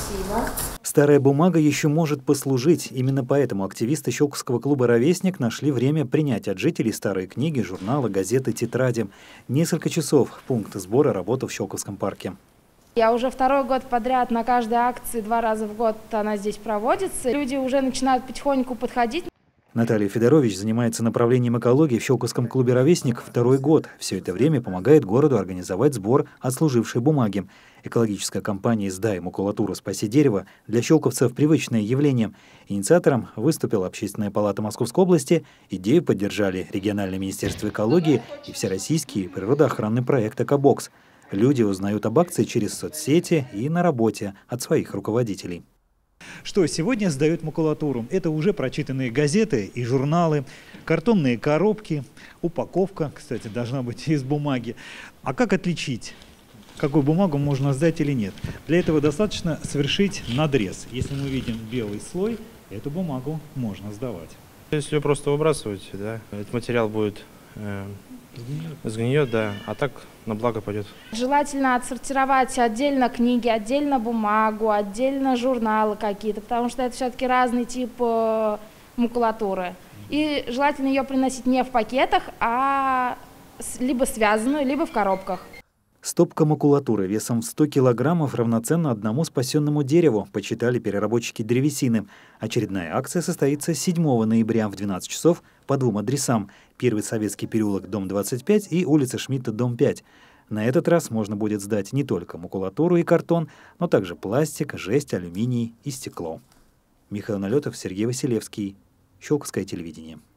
Спасибо. Старая бумага еще может послужить. Именно поэтому активисты Щелковского клуба «Ровесник» нашли время принять от жителей старые книги, журналы, газеты, тетради. Несколько часов пункт сбора работал в Щелковском парке. Я уже второй год подряд на каждой акции 2 раза в год она здесь проводится. Люди уже начинают потихоньку подходить. Наталья Федорович занимается направлением экологии в Щелковском клубе «Ровесник» второй год. Все это время помогает городу организовать сбор отслужившей бумаги. Экологическая компания «Сдай макулатуру, спаси дерево» для щелковцев привычное явление. Инициатором выступила Общественная палата Московской области. Идею поддержали региональное министерство экологии и всероссийский природоохранный проект «Экобокс». Люди узнают об акции через соцсети и на работе от своих руководителей. Что сегодня сдают макулатуру? Это уже прочитанные газеты и журналы, картонные коробки, упаковка, кстати, должна быть из бумаги. А как отличить, какую бумагу можно сдать или нет? Для этого достаточно совершить надрез. Если мы видим белый слой, эту бумагу можно сдавать. Если ее просто выбрасывать, да, этот материал будет сгниет, да, а так на благо пойдет. Желательно отсортировать отдельно книги, отдельно бумагу, отдельно журналы какие-то, потому что это все-таки разный тип макулатуры. И желательно ее приносить не в пакетах, а либо связанную, либо в коробках. Стопка макулатуры весом в 100 килограммов равноценна одному спасенному дереву, подсчитали переработчики древесины. Очередная акция состоится 7 ноября в 12 часов по 2 адресам. Первый Советский переулок, дом 25 и улица Шмидта, дом 5. На этот раз можно будет сдать не только макулатуру и картон, но также пластик, жесть, алюминий и стекло. Михаил Налетов, Сергей Василевский. Щелковское телевидение.